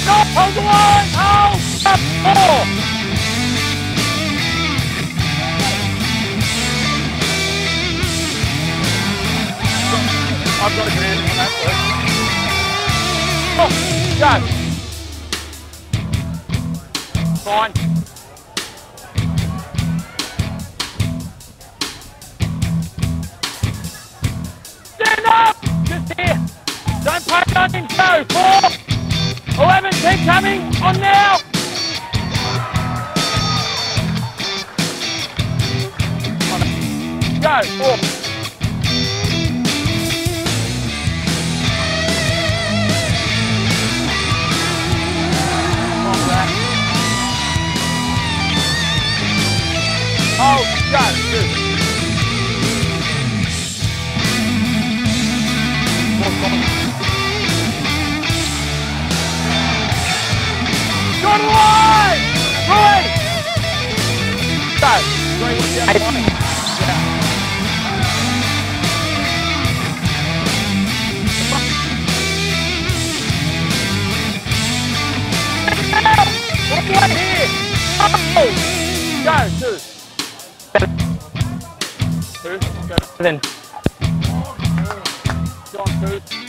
Hold the line! Hold! Up! 4! I've got a command on that first. Go! Fine. Stand up! Just here! Don't poke on him, go! 4! 11, keep coming! On now! Go! 4! Oh, go, 2. Got away! 3! Go! 3 was the other one. Yeah. All the way here! Oh! Go, 2. 2, go. Then. Go on, 2.